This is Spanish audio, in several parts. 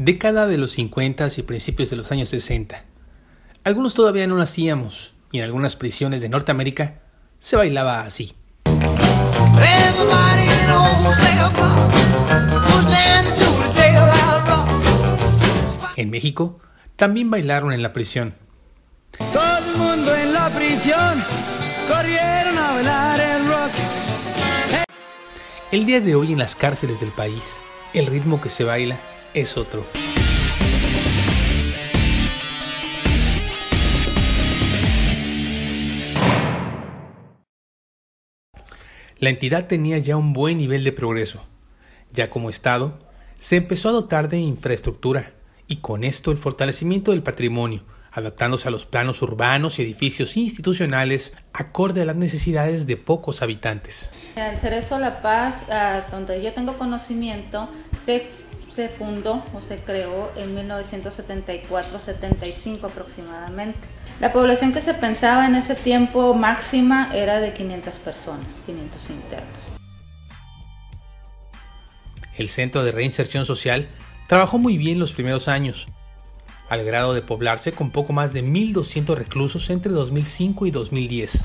Década de los 50 y principios de los años 60. Algunos todavía no nacíamos y en algunas prisiones de Norteamérica se bailaba así. En México también bailaron en la prisión. Todo el mundo en la prisión corrieron a bailar el rock. El día de hoy en las cárceles del país, el ritmo que se baila es otro. La entidad tenía ya un buen nivel de progreso. Ya como Estado, se empezó a dotar de infraestructura y con esto el fortalecimiento del patrimonio, adaptándose a los planos urbanos y edificios institucionales acorde a las necesidades de pocos habitantes. El Cerezo La Paz, donde yo tengo conocimiento, se fundó o se creó en 1974-75 aproximadamente. La población que se pensaba en ese tiempo máxima era de 500 personas, 500 internos. El Centro de Reinserción Social trabajó muy bien los primeros años, al grado de poblarse con poco más de 1.200 reclusos entre 2005 y 2010.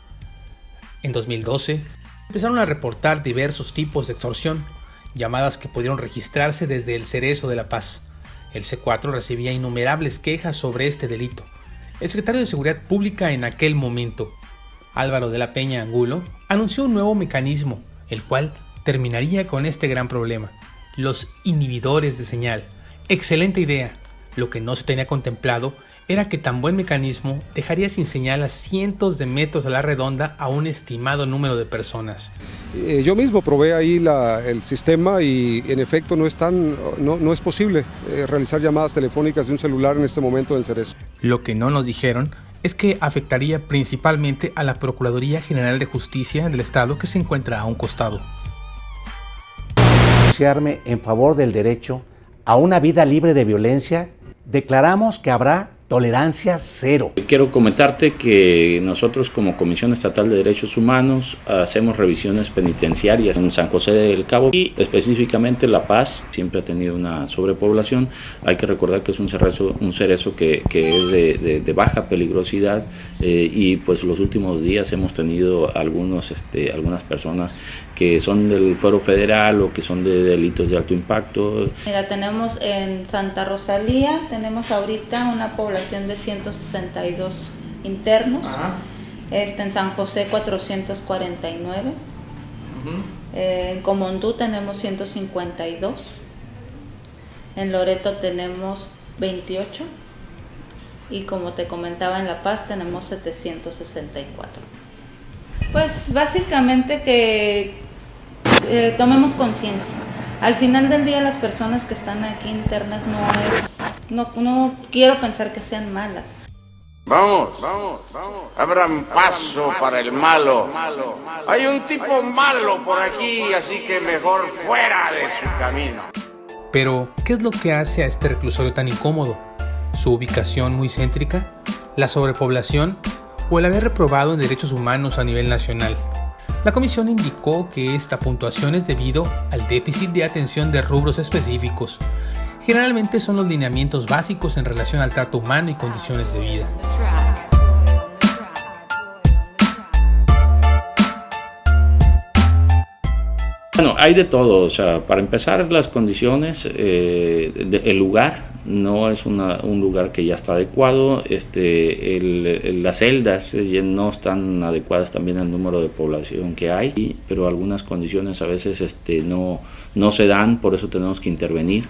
En 2012, empezaron a reportar diversos tipos de extorsión, llamadas que pudieron registrarse desde el Cerezo de La Paz. El C4 recibía innumerables quejas sobre este delito. El secretario de Seguridad Pública en aquel momento, Álvaro de la Peña Angulo, anunció un nuevo mecanismo, el cual terminaría con este gran problema: los inhibidores de señal. Excelente idea. Lo que no se tenía contemplado era que tan buen mecanismo dejaría sin señal a cientos de metros a la redonda a un estimado número de personas. Yo mismo probé ahí el sistema y en efecto no es posible realizar llamadas telefónicas de un celular en este momento en el Cerezo. Lo que no nos dijeron es que afectaría principalmente a la Procuraduría General de Justicia del Estado, que se encuentra a un costado. Pronunciarme en favor del derecho a una vida libre de violencia. Declaramos que habrá tolerancia cero. Quiero comentarte que nosotros como Comisión Estatal de Derechos Humanos hacemos revisiones penitenciarias en San José del Cabo y específicamente La Paz. Siempre ha tenido una sobrepoblación. Hay que recordar que es un cerezo que es de baja peligrosidad y pues los últimos días hemos tenido algunas personas que son del fuero federal o que son de delitos de alto impacto. Mira, tenemos en Santa Rosalía, tenemos ahorita una población de 162 internos. En San José 449. En Comondú tenemos 152. En Loreto tenemos 28. Y como te comentaba, en La Paz tenemos 764. Pues básicamente que tomemos conciencia. Al final del día las personas que están aquí internas no quiero pensar que sean malas. Vamos, abran paso para el malo. Hay un tipo malo por aquí, así que mejor fuera de su camino. Pero, ¿qué es lo que hace a este reclusorio tan incómodo? ¿Su ubicación muy céntrica? ¿La sobrepoblación? ¿O el haber reprobado en derechos humanos a nivel nacional? La comisión indicó que esta puntuación es debido al déficit de atención de rubros específicos. Generalmente son los lineamientos básicos en relación al trato humano y condiciones de vida. Bueno, hay de todo. O sea, para empezar, las condiciones, el lugar no es un lugar que ya está adecuado. Las celdas no están adecuadas también al número de población que hay, pero algunas condiciones a veces no se dan, por eso tenemos que intervenir.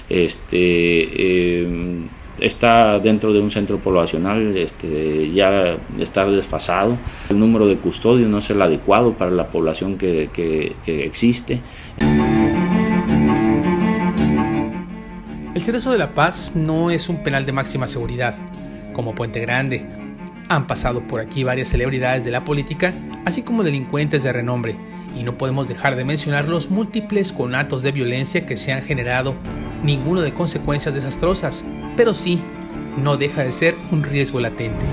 Está dentro de un centro poblacional, ya está desfasado. El número de custodio no es el adecuado para la población que existe. El Cerezo de La Paz no es un penal de máxima seguridad, como Puente Grande. Han pasado por aquí varias celebridades de la política, así como delincuentes de renombre, y no podemos dejar de mencionar los múltiples conatos de violencia que se han generado, ninguno de consecuencias desastrosas, pero sí, no deja de ser un riesgo latente.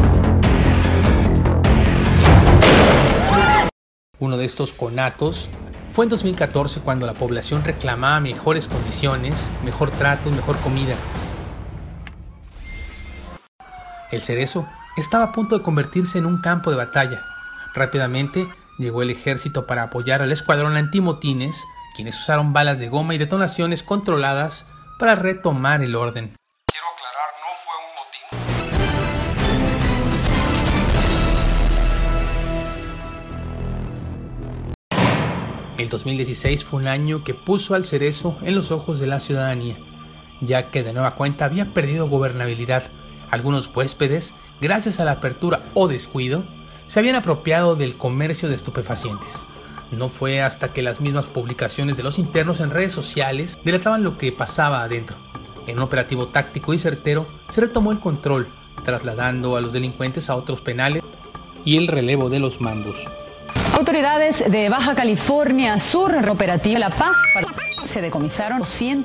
Uno de estos conatos Fue en 2014 cuando la población reclamaba mejores condiciones, mejor trato y mejor comida. El Cerezo estaba a punto de convertirse en un campo de batalla. Rápidamente llegó el ejército para apoyar al escuadrón antimotines, quienes usaron balas de goma y detonaciones controladas para retomar el orden. Quiero aclarar, no fue un motín. El 2016 fue un año que puso al Cerezo en los ojos de la ciudadanía, ya que de nueva cuenta había perdido gobernabilidad. Algunos huéspedes, gracias a la apertura o descuido, se habían apropiado del comercio de estupefacientes. No fue hasta que las mismas publicaciones de los internos en redes sociales delataban lo que pasaba adentro. En un operativo táctico y certero se retomó el control, trasladando a los delincuentes a otros penales y el relevo de los mandos. Autoridades de Baja California Sur, operativa La Paz, se decomisaron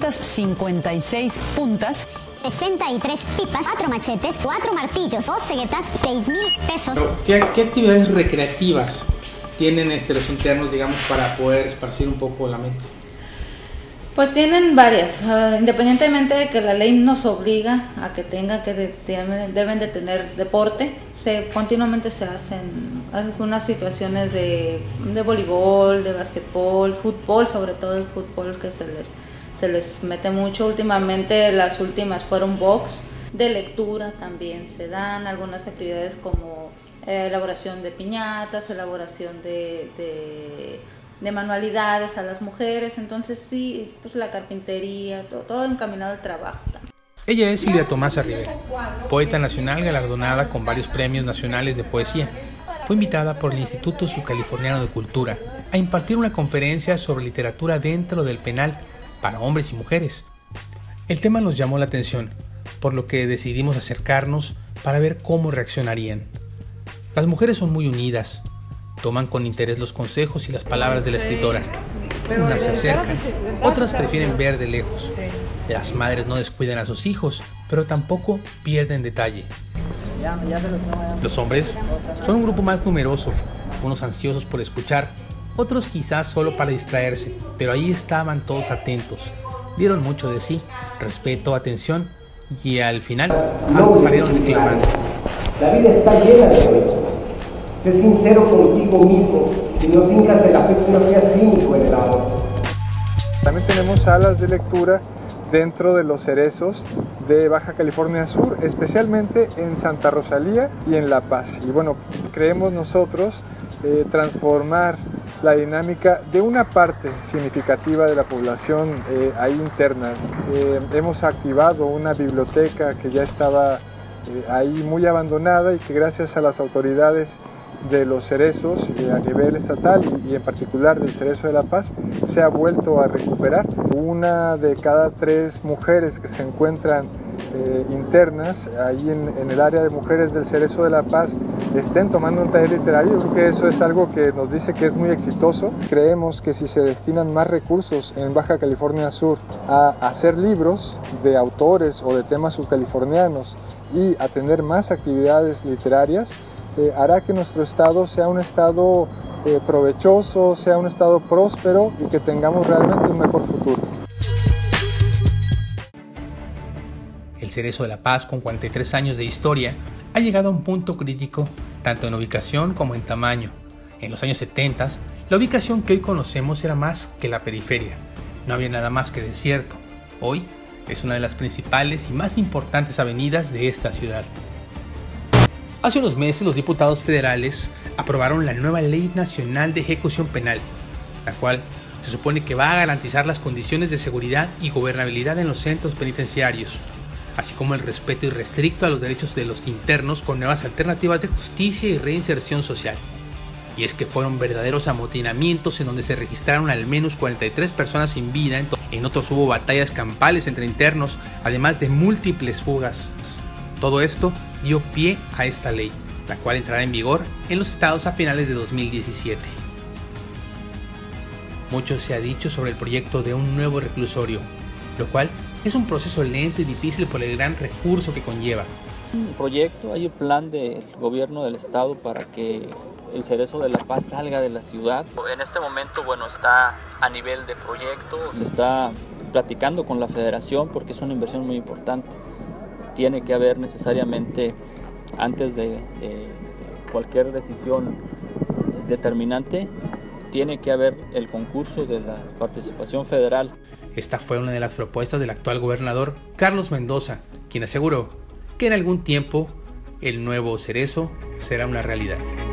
256 puntas, 63 pipas, 4 machetes, 4 martillos, 2 ceguetas, 6,000 pesos. ¿Qué actividades recreativas tienen los internos, digamos, para poder esparcir un poco la mente? Pues tienen varias, independientemente de que la ley nos obliga a que deben de tener deporte, continuamente se hacen algunas situaciones de voleibol, de básquetbol, fútbol, sobre todo el fútbol que se les mete mucho. Últimamente las últimas fueron box, de lectura también se dan algunas actividades como elaboración de piñatas, elaboración de manualidades a las mujeres, entonces sí, pues la carpintería, todo encaminado al trabajo también. Ella es Silvia Tomasa Rivera, poeta nacional galardonada con varios premios nacionales de poesía. Fue invitada por el Instituto Subcaliforniano de Cultura a impartir una conferencia sobre literatura dentro del penal para hombres y mujeres. El tema nos llamó la atención, por lo que decidimos acercarnos para ver cómo reaccionarían. Las mujeres son muy unidas, toman con interés los consejos y las palabras de la escritora. Unas se acercan, otras prefieren ver de lejos. Las madres no descuidan a sus hijos, pero tampoco pierden detalle. Los hombres son un grupo más numeroso, unos ansiosos por escuchar, otros quizás solo para distraerse, pero ahí estaban todos atentos. Dieron mucho de sí, respeto, atención, y al final hasta salieron declamando. La vida está llena de eso. Sé sincero contigo mismo y no fincas el afecto, no seas cínico en el amor. También tenemos salas de lectura dentro de los cerezos de Baja California Sur, especialmente en Santa Rosalía y en La Paz. Y bueno, creemos nosotros transformar la dinámica de una parte significativa de la población ahí interna. Hemos activado una biblioteca que ya estaba ahí muy abandonada y que gracias a las autoridades de los cerezos a nivel estatal y en particular del Cerezo de La Paz se ha vuelto a recuperar. 1 de cada 3 mujeres que se encuentran internas ahí en el área de mujeres del Cerezo de La Paz estén tomando un taller literario. Yo creo que eso es algo que nos dice que es muy exitoso. Creemos que si se destinan más recursos en Baja California Sur a hacer libros de autores o de temas subcalifornianos y a tener más actividades literarias, hará que nuestro estado sea un estado provechoso, sea un estado próspero y que tengamos realmente un mejor futuro. El Cerezo de La Paz, con 43 años de historia, ha llegado a un punto crítico tanto en ubicación como en tamaño. En los años 70, la ubicación que hoy conocemos era más que la periferia. No había nada más que desierto. Hoy es una de las principales y más importantes avenidas de esta ciudad. Hace unos meses los diputados federales aprobaron la nueva Ley Nacional de Ejecución Penal, la cual se supone que va a garantizar las condiciones de seguridad y gobernabilidad en los centros penitenciarios, así como el respeto irrestricto a los derechos de los internos con nuevas alternativas de justicia y reinserción social. Y es que fueron verdaderos amotinamientos en donde se registraron al menos 43 personas sin vida, en otros hubo batallas campales entre internos, además de múltiples fugas. Todo esto dio pie a esta ley, la cual entrará en vigor en los estados a finales de 2017. Mucho se ha dicho sobre el proyecto de un nuevo reclusorio, lo cual es un proceso lento y difícil por el gran recurso que conlleva. Un proyecto, hay un plan del gobierno del estado para que el Cerezo de la Paz salga de la ciudad. En este momento, bueno, está a nivel de proyecto, se está platicando con la federación porque es una inversión muy importante. Tiene que haber necesariamente, antes de cualquier decisión determinante, tiene que haber el concurso de la participación federal. Esta fue una de las propuestas del actual gobernador Carlos Mendoza, quien aseguró que en algún tiempo el nuevo Cerezo será una realidad.